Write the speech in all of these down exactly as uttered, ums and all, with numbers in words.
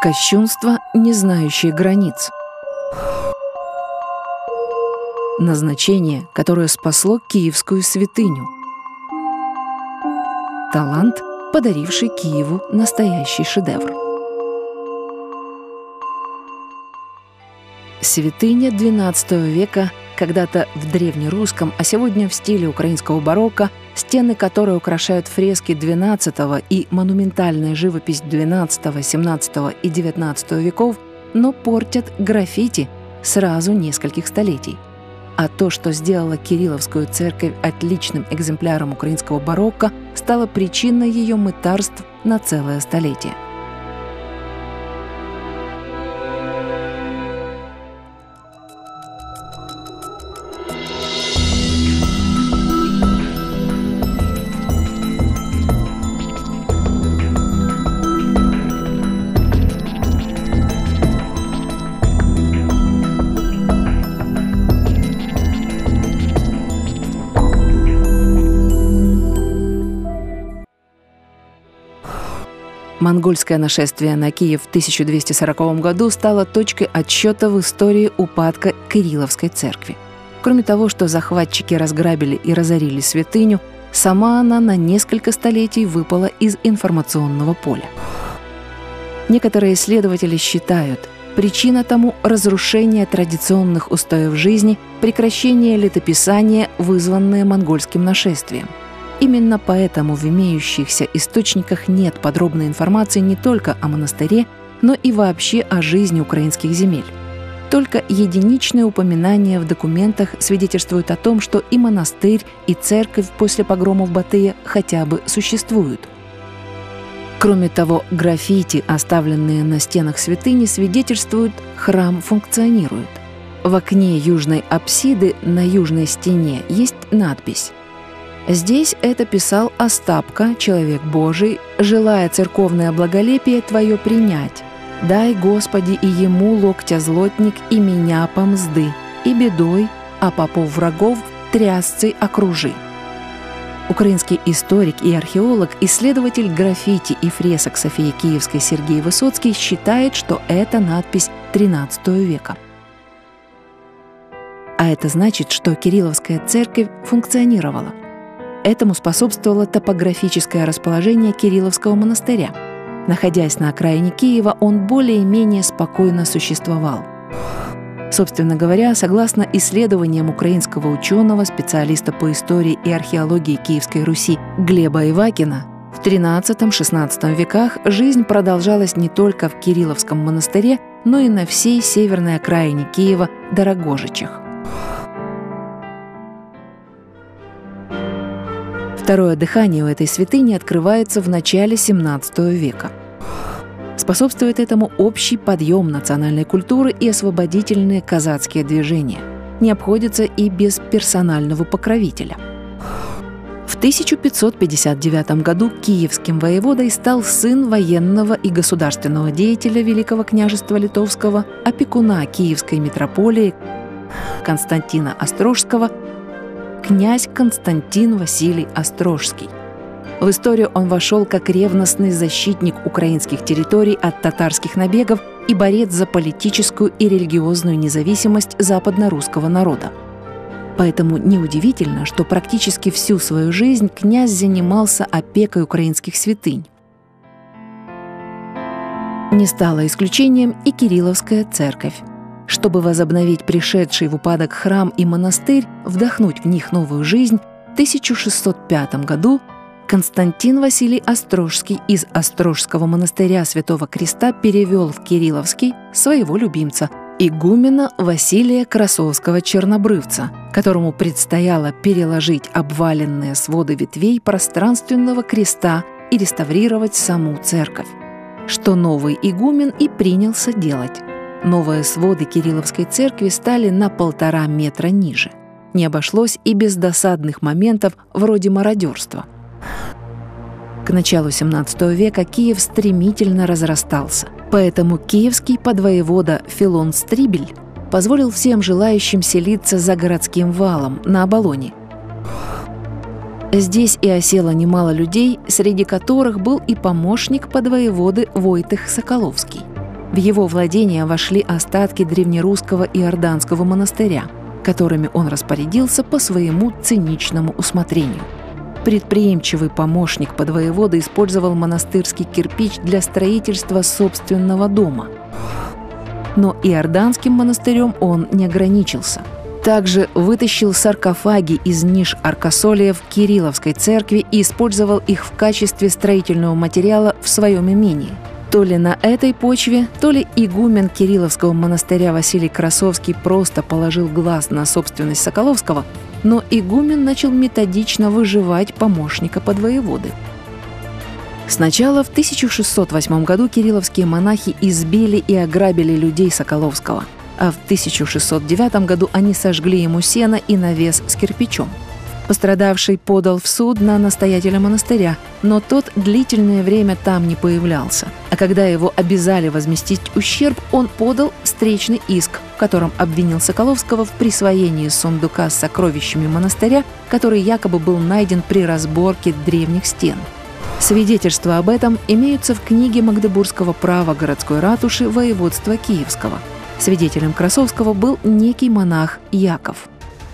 Кощунство, не знающее границ. Назначение, которое спасло Киевскую святыню. Талант, подаривший Киеву настоящий шедевр. Святыня двенадцатого века, когда-то в древнерусском, а сегодня в стиле украинского барокко, стены которой украшают фрески двенадцатого и монументальная живопись двенадцатого, семнадцатого и девятнадцатого веков, но портят граффити сразу нескольких столетий. А то, что сделало Кирилловскую церковь отличным экземпляром украинского барокко, стало причиной ее мытарств на целое столетие. Монгольское нашествие на Киев в тысяча двести сороковом году стало точкой отсчета в истории упадка Кирилловской церкви. Кроме того, что захватчики разграбили и разорили святыню, сама она на несколько столетий выпала из информационного поля. Некоторые исследователи считают, причина тому – разрушение традиционных устоев жизни, прекращение летописания, вызванное монгольским нашествием. Именно поэтому в имеющихся источниках нет подробной информации не только о монастыре, но и вообще о жизни украинских земель. Только единичные упоминания в документах свидетельствуют о том, что и монастырь, и церковь после погромов Батыя хотя бы существуют. Кроме того, граффити, оставленные на стенах святыни, свидетельствуют, храм функционирует. В окне южной апсиды на южной стене есть надпись. Здесь это писал Остапка, человек Божий, желая церковное благолепие Твое принять. Дай, Господи, и ему локтя злотник, и меня помзды, и бедой, а попов врагов трясцей окружи. Украинский историк и археолог, исследователь граффити и фресок Софии Киевской Сергей Высоцкий считает, что это надпись тринадцатого века. А это значит, что Кирилловская церковь функционировала. Этому способствовало топографическое расположение Кирилловского монастыря. Находясь на окраине Киева, он более-менее спокойно существовал. Собственно говоря, согласно исследованиям украинского ученого, специалиста по истории и археологии Киевской Руси Глеба Ивакина, в тринадцатом-шестнадцатом веках жизнь продолжалась не только в Кирилловском монастыре, но и на всей северной окраине Киева Дорогожичах. Второе дыхание у этой святыни открывается в начале семнадцатого века. Способствует этому общий подъем национальной культуры и освободительные казацкие движения. Не обходится и без персонального покровителя. В тысяча пятьсот пятьдесят девятом году киевским воеводой стал сын военного и государственного деятеля Великого княжества Литовского, опекуна Киевской митрополии Константина Острожского, князь Константин Василий Острожский. В историю он вошел как ревностный защитник украинских территорий от татарских набегов и борец за политическую и религиозную независимость западно-русского народа. Поэтому неудивительно, что практически всю свою жизнь князь занимался опекой украинских святынь. Не стала исключением и Кирилловская церковь. Чтобы возобновить пришедший в упадок храм и монастырь, вдохнуть в них новую жизнь, в тысяча шестьсот пятом году Константин Василий Острожский из Острожского монастыря Святого Креста перевел в Кирилловский своего любимца, игумена Василия Красовского-Чернобрывца, которому предстояло переложить обваленные своды ветвей пространственного креста и реставрировать саму церковь, что новый игумен и принялся делать. Новые своды Кирилловской церкви стали на полтора метра ниже. Не обошлось и без досадных моментов вроде мародерства. К началу семнадцатого века Киев стремительно разрастался, поэтому киевский подвоевода Филон Стрибель позволил всем желающим селиться за городским валом на Оболоне. Здесь и осело немало людей, среди которых был и помощник подвоеводы Войтых Соколовский. В его владения вошли остатки древнерусского иорданского монастыря, которыми он распорядился по своему циничному усмотрению. Предприимчивый помощник подвоевода использовал монастырский кирпич для строительства собственного дома. Но иорданским монастырем он не ограничился. Также вытащил саркофаги из ниш аркосолиев Кирилловской церкви и использовал их в качестве строительного материала в своем имении. То ли на этой почве, то ли игумен Кирилловского монастыря Василий Красовский просто положил глаз на собственность Соколовского, но игумен начал методично выживать помощника подвоеводы. Сначала в тысяча шестьсот восьмом году кирилловские монахи избили и ограбили людей Соколовского, а в тысяча шестьсот девятом году они сожгли ему сено и навес с кирпичом. Пострадавший подал в суд на настоятеля монастыря, но тот длительное время там не появлялся. А когда его обязали возместить ущерб, он подал встречный иск, в котором обвинил Соколовского в присвоении сундука с сокровищами монастыря, который якобы был найден при разборке древних стен. Свидетельства об этом имеются в книге Магдебургского права городской ратуши воеводства Киевского. Свидетелем Красовского был некий монах Яков.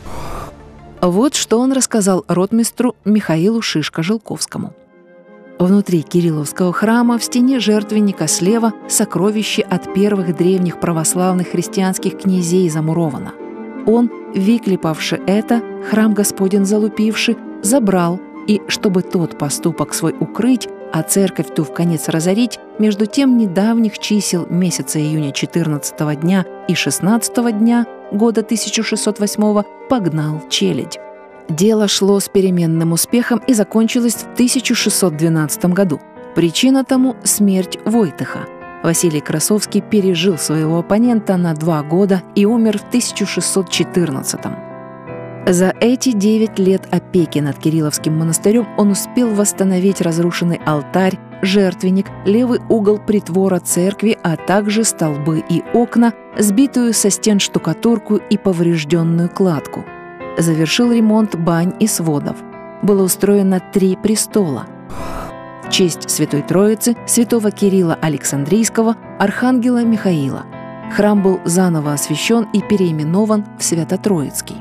Вот что он рассказал ротмистру Михаилу Шишко-Жилковскому. Внутри Кирилловского храма в стене жертвенника слева сокровище от первых древних православных христианских князей замуровано. Он, выклепавши это, храм Господень залупивши, забрал, и, чтобы тот поступок свой укрыть, а церковь ту вконец разорить, между тем недавних чисел месяца июня четырнадцатого дня и шестнадцатого дня года тысяча шестьсот восьмого погнал челядь. Дело шло с переменным успехом и закончилось в тысяча шестьсот двенадцатом году. Причина тому – смерть Войтыха. Василий Красовский пережил своего оппонента на два года и умер в тысяча шестьсот четырнадцатом. За эти девять лет опеки над Кирилловским монастырем он успел восстановить разрушенный алтарь, жертвенник, левый угол притвора церкви, а также столбы и окна, сбитую со стен штукатурку и поврежденную кладку. Завершил ремонт бань и сводов. Было устроено три престола. В честь Святой Троицы, святого Кирилла Александрийского, архангела Михаила. Храм был заново освящен и переименован в Свято-Троицкий.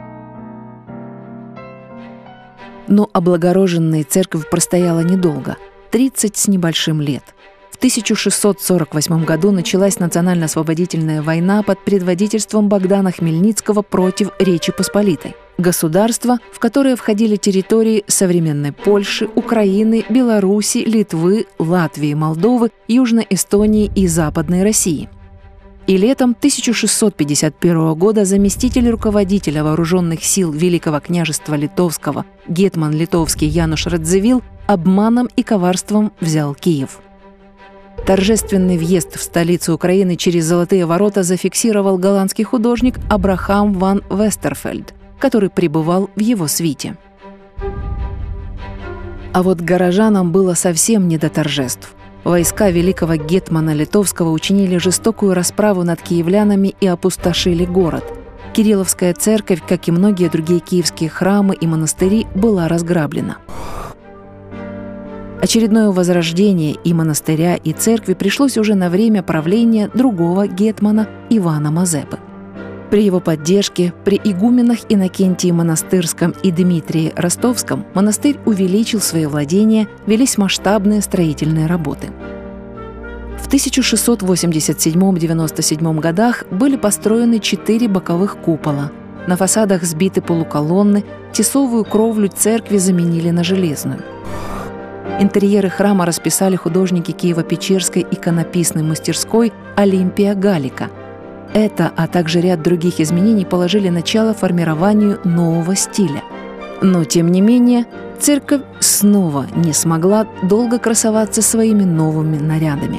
Но облагороженная церковь простояла недолго – тридцать с небольшим лет. В тысяча шестьсот сорок восьмом году началась национально-освободительная война под предводительством Богдана Хмельницкого против Речи Посполитой. Государства, в которое входили территории современной Польши, Украины, Беларуси, Литвы, Латвии, Молдовы, Южной Эстонии и Западной России. И летом тысяча шестьсот пятьдесят первого года заместитель руководителя вооруженных сил Великого княжества Литовского гетман литовский Януш Радзивилл обманом и коварством взял Киев. Торжественный въезд в столицу Украины через Золотые ворота зафиксировал голландский художник Абрахам ван Вестерфельд, который пребывал в его свите. А вот горожанам было совсем не до торжеств. Войска великого гетмана Литовского учинили жестокую расправу над киевлянами и опустошили город. Кирилловская церковь, как и многие другие киевские храмы и монастыри, была разграблена. Очередное возрождение и монастыря, и церкви пришлось уже на время правления другого гетмана Ивана Мазепы. При его поддержке, при игуменах Иннокентии Монастырском и Дмитрии Ростовском монастырь увеличил свои владения, велись масштабные строительные работы. В тысяча шестьсот восемьдесят седьмом — девяносто седьмом годах были построены четыре боковых купола. На фасадах сбиты полуколонны, тесовую кровлю церкви заменили на железную. Интерьеры храма расписали художники Киево-Печерской иконописной мастерской Олимпия Галика. Это, а также ряд других изменений положили начало формированию нового стиля. Но, тем не менее, церковь снова не смогла долго красоваться своими новыми нарядами.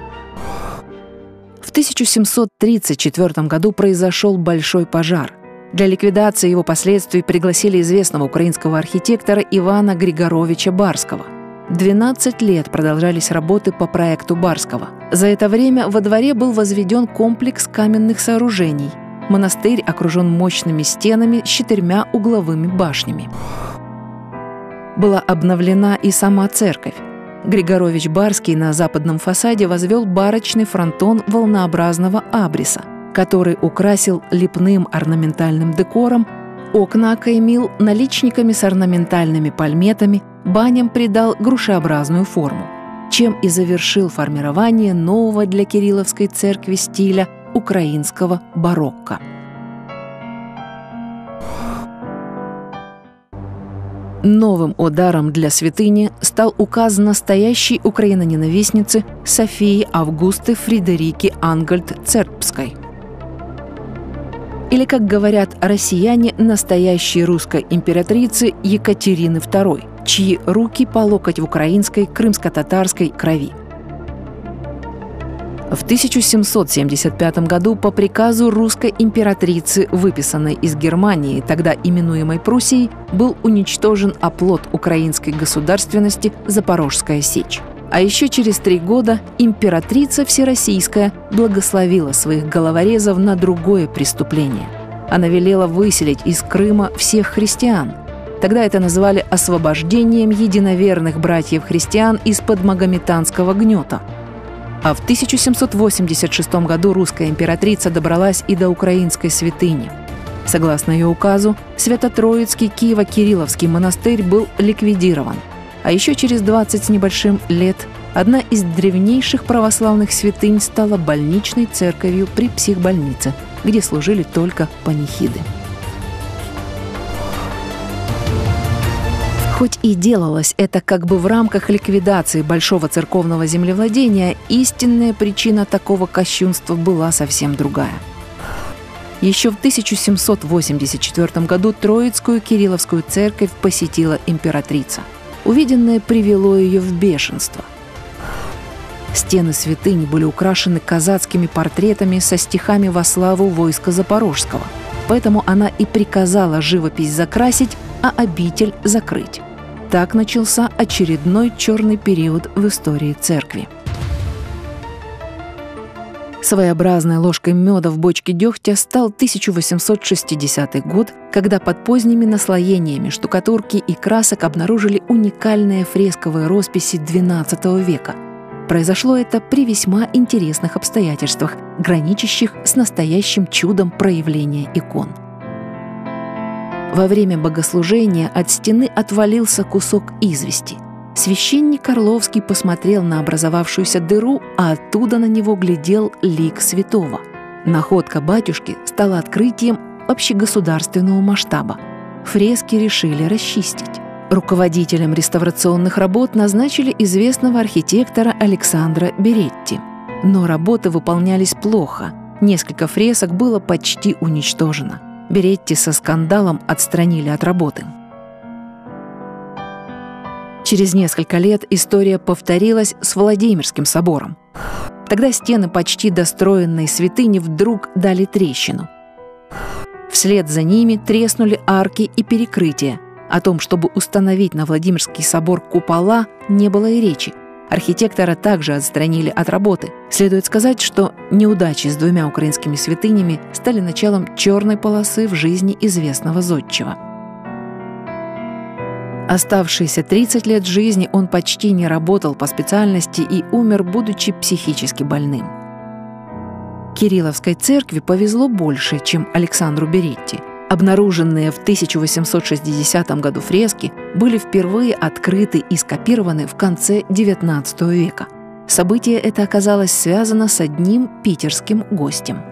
В тысяча семьсот тридцать четвёртом году произошел большой пожар. Для ликвидации его последствий пригласили известного украинского архитектора Ивана Григоровича Барского. двенадцать лет продолжались работы по проекту Барского. За это время во дворе был возведен комплекс каменных сооружений. Монастырь окружен мощными стенами с четырьмя угловыми башнями. Была обновлена и сама церковь. Григорович Барский на западном фасаде возвел барочный фронтон волнообразного абриса, который украсил лепным орнаментальным декором, окна окаймил наличниками с орнаментальными пальметами, баням придал грушеобразную форму, чем и завершил формирование нового для Кирилловской церкви стиля украинского барокко. Новым ударом для святыни стал указ настоящей украиноненавистницы Софии Августы Фридерики Ангольд-Цербской. Или, как говорят россияне, настоящей русской императрицы Екатерины второй, чьи руки по локоть в украинской крымско-татарской крови. В тысяча семьсот семьдесят пятом году по приказу русской императрицы, выписанной из Германии, тогда именуемой Пруссией, был уничтожен оплот украинской государственности Запорожская сечь. А еще через три года императрица Всероссийская благословила своих головорезов на другое преступление. Она велела выселить из Крыма всех христиан. Тогда это называли освобождением единоверных братьев-христиан из-под магометанского гнета. А в тысяча семьсот восемьдесят шестом году русская императрица добралась и до украинской святыни. Согласно ее указу, Свято-Троицкий Киево-Кирилловский монастырь был ликвидирован. А еще через двадцать с небольшим лет одна из древнейших православных святынь стала больничной церковью при психбольнице, где служили только панихиды. Хоть и делалось это как бы в рамках ликвидации большого церковного землевладения, истинная причина такого кощунства была совсем другая. Еще в тысяча семьсот восемьдесят четвёртом году Троицкую Кирилловскую церковь посетила императрица. Увиденное привело ее в бешенство. Стены святыни были украшены казацкими портретами со стихами во славу войска Запорожского, поэтому она и приказала живопись закрасить, а обитель закрыть. Так начался очередной черный период в истории церкви. Своеобразной ложкой меда в бочке дегтя стал тысяча восемьсот шестидесятый год, когда под поздними наслоениями штукатурки и красок обнаружили уникальные фресковые росписи двенадцатого века. Произошло это при весьма интересных обстоятельствах, граничащих с настоящим чудом проявления икон. Во время богослужения от стены отвалился кусок извести. Священник Орловский посмотрел на образовавшуюся дыру, а оттуда на него глядел лик святого. Находка батюшки стала открытием общегосударственного масштаба. Фрески решили расчистить. Руководителем реставрационных работ назначили известного архитектора Александра Беретти. Но работы выполнялись плохо. Несколько фресок было почти уничтожено. Беретти со скандалом отстранили от работы. Через несколько лет история повторилась с Владимирским собором. Тогда стены почти достроенной святыни вдруг дали трещину. Вслед за ними треснули арки и перекрытия. О том, чтобы установить на Владимирский собор купола, не было и речи. Архитектора также отстранили от работы. Следует сказать, что неудачи с двумя украинскими святынями стали началом черной полосы в жизни известного зодчего. Оставшиеся тридцать лет жизни он почти не работал по специальности и умер, будучи психически больным. Кирилловской церкви повезло больше, чем Александру Беретти. Обнаруженные в тысяча восемьсот шестидесятом году фрески были впервые открыты и скопированы в конце девятнадцатого века. Событие это оказалось связано с одним питерским гостем.